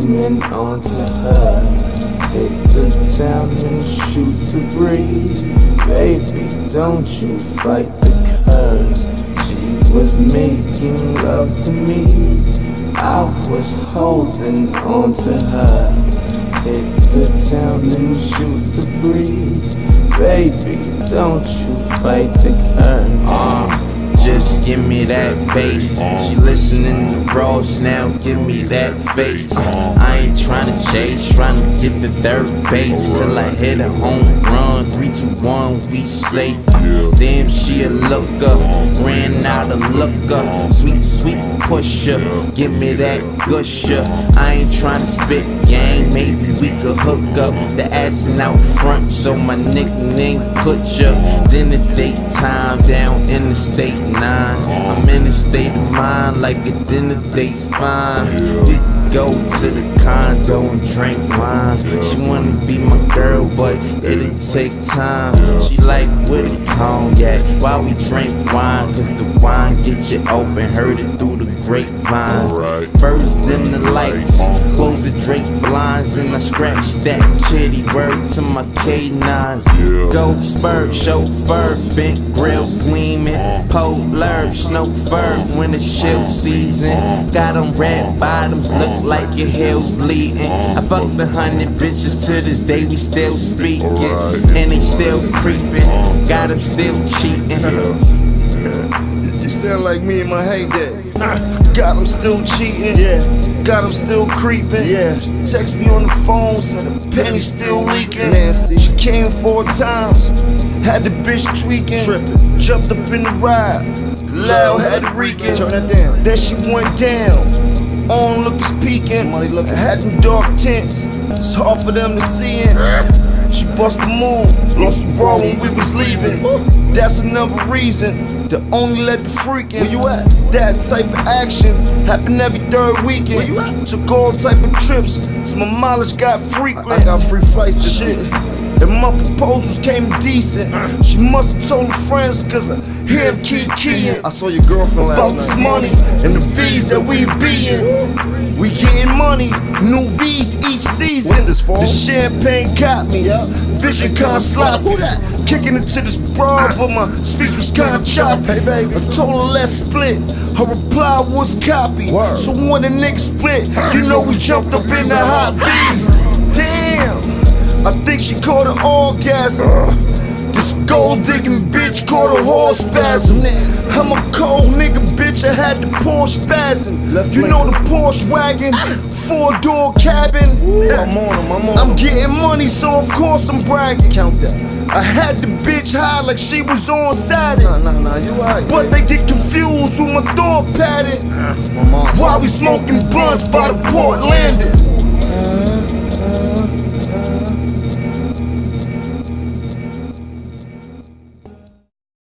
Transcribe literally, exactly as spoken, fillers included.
coming onto her. Hit the town and shoot the breeze. Baby, don't you fight the curves. She was making love to me, I was holding on to her. Hit the town and shoot the breeze. Baby, don't you fight the curves. uh. Just give me that bass. She listening to Ross now, give me that face. uh, I ain't tryna chase, tryna get the third base till I hit a home run. Three, two, one, we safe. uh, Damn, she a looker, ran out of looker. Sweet, sweet pusher, give me that gusher. I ain't tryna spit gang, maybe we could hook up. The accent out front, so my nickname Kutcher. Then the daytime down in the state. I'm in a state of mind like a dinner date's fine. We go to the condo and drink wine. She wanna be my girl, but it'll take time. She like with a cognac while we drink wine, cause the wine get you open, heard it through the grapevines. First dim the lights, close the Drake blinds, then I scratch that kitty word to my K nines. Go spur, chauffeur, bent grill gleaming, polar, snow fur when it's chill season. Got on red bottoms, look like your heel's bleeding. I fucked a hundred bitches to this day, we still speaking, and they still creeping. Got them still cheating. You sound like me in my heyday. Got them still cheating, yeah. Got them still creeping, yeah. Text me on the phone, said the penny's still leaking. Nasty. She came four times, had the bitch tweaking, tripping. Jumped up in the ride, loud had it reeking. Turn that down. Then she went down, onlookers peeking. I had them dark tints, it's hard for them to see in. She bust a move, lost the bra when we was leaving. That's another reason to only let the freakin'. Where you at? That type of action happen every third weekend. Where you at? Took all type of trips, so my mileage got frequent. I, I got free flights to shit. And my proposals came decent. She must have told her friends, cause I hear him keep keying. I saw your girlfriend last night. About this money and the V's that we be in. We getting money, new V's each season. What's this for? The champagne got me, vision kinda sloppy. Kicking into this broad, but my speech was kinda choppy. Hey baby, I told her let's split, her reply was copy. Word. So when the niggas split, you know we jumped up in the hot V. Damn, I think she caught an orgasm. This gold digging bitch caught a horse spasm. I'm a cold nigga, bitch, I had the Porsche spazzing. You know the Porsche wagon, four door cabin. I'm on him, I'm on I'm getting money, so of course I'm bragging. Count that. I had the bitch high like she was on Saturn. Nah, nah, nah, you right. But they get confused with my thought pattern. While we smoking blunts by the port landing.